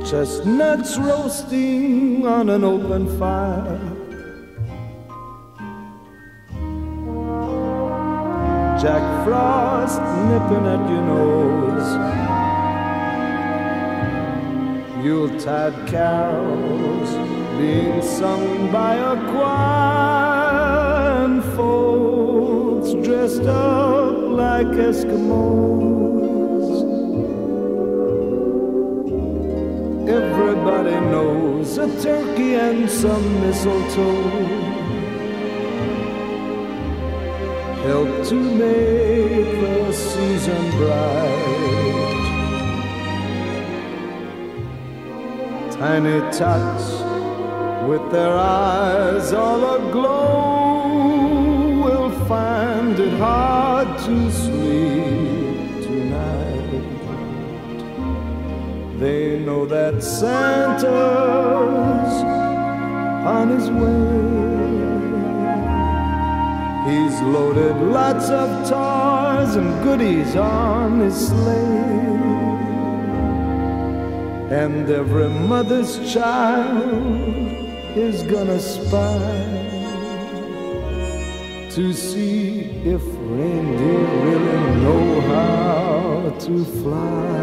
chestnuts roasting on an open fire, Jack Frost nipping at your nose, Yuletide carols being sung by a choir, and folks dressed up like Eskimos. Everybody knows a turkey and some mistletoe help to make the season bright. Tiny tots with their eyes all aglow will find it hard to sleep tonight. They know that Santa's on his way. He's loaded lots of toys and goodies on his sleigh, and every mother's child is gonna spy to see if reindeer really know how to fly.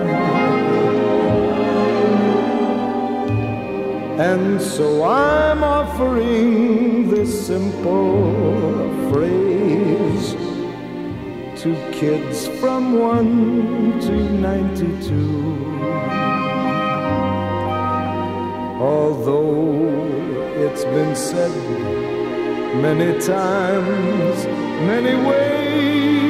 And so I'm offering this simple phrase to kids from 1 to 92. Although it's been said many times, many ways,